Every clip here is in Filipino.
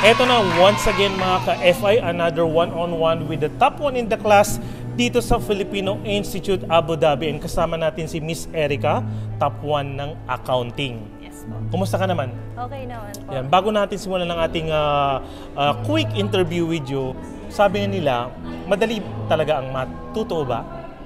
Eto na, once again mga ka-FI, another one-on-one with the top one in the class dito sa Filipino Institute Abu Dhabi. And kasama natin si Miss Erica, top 1 ng accounting. Yes po. Kumusta ka naman? Okay naman po. Yan, bago natin simulan ng ating quick interview with you, sabi nga nila, madali talaga ang math. Totoo ba?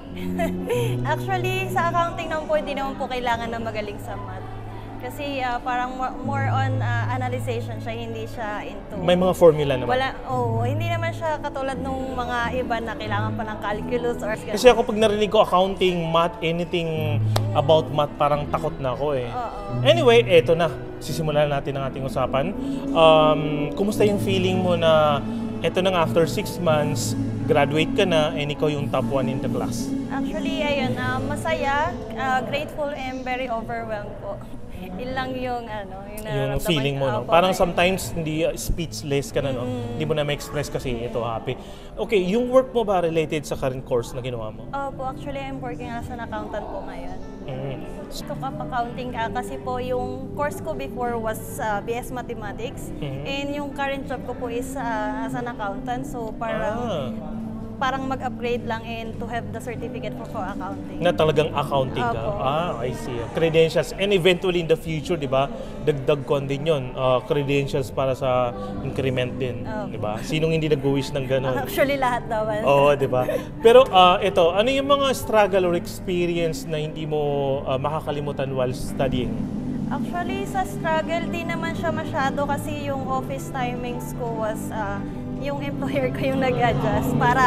Actually, sa accounting naman po, hindi naman po kailangan na magaling sa math. Kasi parang more on analyzation siya, hindi siya into... May mga formula naman. Hindi naman siya katulad nung mga iba na kailangan pa ng calculus or... Kasi ako pag narinig ko accounting, math, anything about math, parang takot na ako eh. Anyway, eto na. Sisimulan natin ang ating usapan. Kumusta yung feeling mo na eto na nga, after 6 months, graduate ka na and ikaw yung top 1 in the class? Actually, ayun, masaya, grateful, and very overwhelmed po. Yun lang yung yung feeling mo, no? Parang sometimes hindi speechless ka na, no? Hindi mo na ma-express kasi ito happy. Okay, yung work mo ba related sa current course na ginawa mo? Opo, actually I'm working as an accountant po ngayon. Took up accounting kasi po yung course ko before was BS Mathematics and yung current job ko po is as an accountant, so parang mag-upgrade lang and to have the certificate for accounting. Na talagang accounting ka? I see. Credentials. And eventually in the future, di ba, dagdag ko din yun. Credentials para sa increment din. Di ba? Sinong hindi nag-wish ng gano'n? Actually, lahat naman. Oo, di ba? Pero ito, ano yung mga struggle or experience na hindi mo makakalimutan while studying? Actually, sa struggle, di naman siya masyado kasi yung office timings ko was... yung employer ko yung nag-adjust para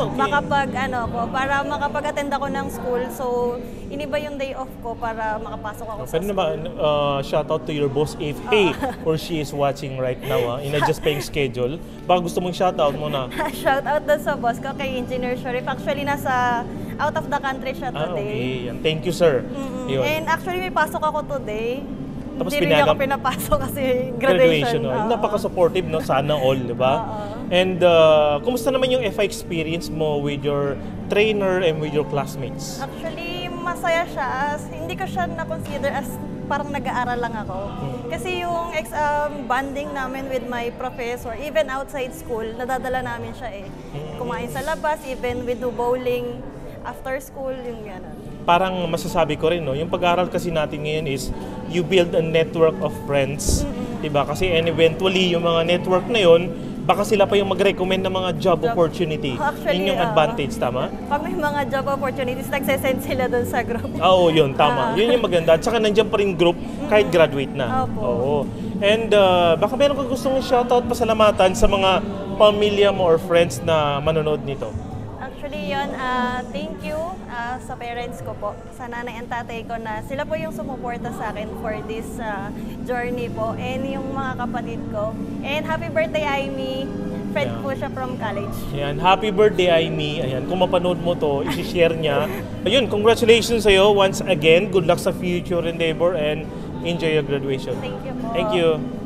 para makapag-attend ako ng school. So, iniba yung day off ko para makapasok ako sa school. Pwede naman, shout out to your boss if or she is watching right now, in-adjust pa yung schedule. Baka gusto mong shout out muna. Shout out doon sa boss ko, kay Engineer Sharif. Actually, nasa out of the country siya today. Okay. Thank you, sir. And actually, may pasok ako today. Tapos hindi rin ako pinapasok kasi graduation. Napaka-supportive, no? Sana all, di ba? And kumusta naman yung FI experience mo with your trainer and with your classmates? Actually, masaya siya. Hindi ko siya na-consider as parang nag-aaral lang ako. Kasi yung bonding namin with my professor, even outside school, nadadala namin siya eh. Kumain sa labas, even we do bowling after school, yung gano'n. Parang masasabi ko rin, no? Yung pag-aaral kasi natin ngayon is you build a network of friends, diba? Kasi eventually yung mga network na yun, baka sila pa yung mag-recommend ng mga job opportunity. Actually, yun yung advantage, tama? Pag may mga job opportunities, nagsesend sila doon sa group. Oo, yun, tama. Yun yung maganda. At saka nandiyan pa rin group kahit graduate na. Oo. And baka meron kang gustong shoutout, pasalamatan sa mga pamilya mo or friends na manonood nito. Actually yun, thank you sa parents ko po, sa nanay and tatay ko na sila po yung sumuporta sa akin for this journey po, and yung mga kapatid ko. And happy birthday, Aimee! Friend po siya from college. Ayan, happy birthday, Aimee! Ayan, kung mapanood mo to, isi-share niya. Ayun, congratulations sa'yo once again. Good luck sa future endeavor and enjoy your graduation. Thank you po. Thank you.